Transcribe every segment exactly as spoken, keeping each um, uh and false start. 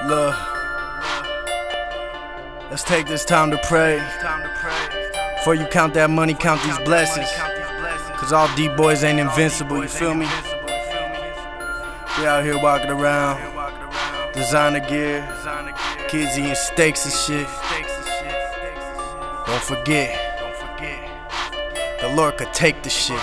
Look, let's take this time to pray. Before you count that money, count these blessings. Cause all D-boys ain't invincible, you feel me? We out here walking around, designer gear, kids eating steaks and shit. Don't forget, the Lord could take the shit.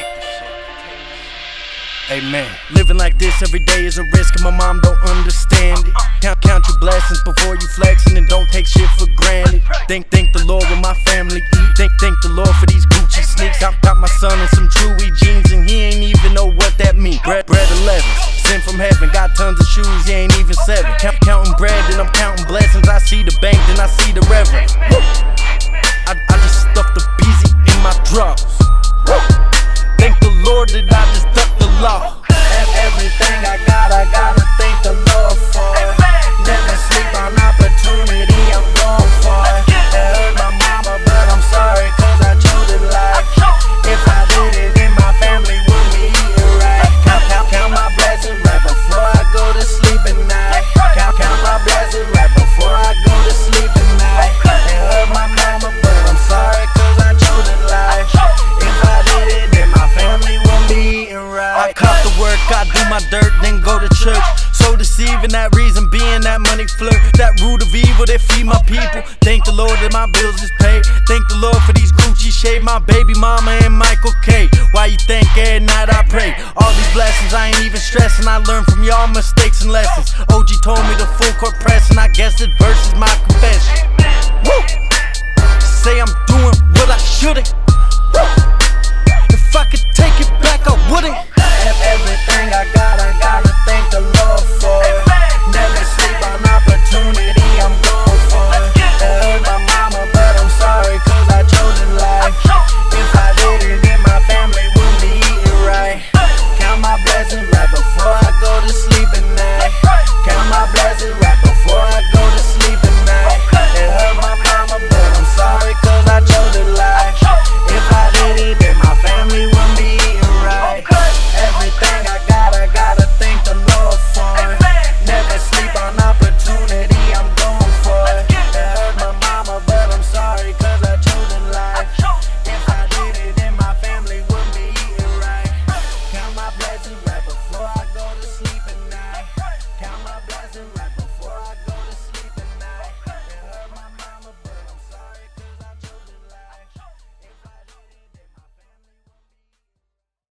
Amen. Living like this every day is a risk, and my mom don't understand it. Count, count your blessings before you flexing, and don't take shit for granted. Thank, thank the Lord when my family eat. Thank, thank the Lord for these Gucci sneaks. Got, got my son in some Chewy jeans, and he ain't even know what that mean. Bread, bread eleven, sent from heaven. Got tons of shoes, he ain't even seven. Count, counting bread, then I'm counting blessings. I see the bank, then I see the reverend. I, I just stuffed the beezy in my drawers. Thank the Lord that I just ducked the law. Everything I got, I gotta thank the Lord for. Never sleep on opportunity, I'm going for it. It hurt my mama, but I'm sorry, cause I chose it life. If I did it, then my family would be eating right. Count, count, count my blessings right before I go to sleep at night. Count, count my blessings right before I go to sleep at night. It hurt my mama, but I'm sorry, cause I chose it life. If I did it, then my family won't be eating right. I cop the work, I do my dirt, then go to church. So deceiving, that reason being that money flirt, that root of evil that feed my people. Thank the Lord that my bills is paid. Thank the Lord for these Gucci shade, my baby mama and Michael K. Why you think every night I pray? All these blessings I ain't even stressing. I learned from y'all mistakes and lessons. O G told me the full court press, and I guess this verse is my confession. Woo! Say I'm doing what I shouldn't. Woo! If I could take it back, I wouldn't. Everything I got,